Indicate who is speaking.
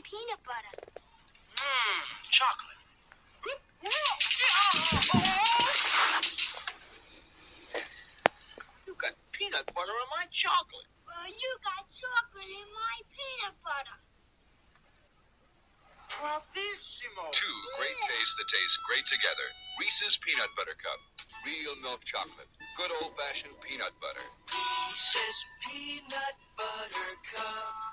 Speaker 1: peanut butter.
Speaker 2: Chocolate. You got peanut butter on my chocolate.
Speaker 1: Well, you got chocolate in my peanut butter.
Speaker 2: Bravissimo.
Speaker 3: Two great tastes that taste great together. Reese's Peanut Butter Cup. Real milk chocolate. Good old-fashioned peanut butter.
Speaker 4: Reese's Peanut Butter Cup.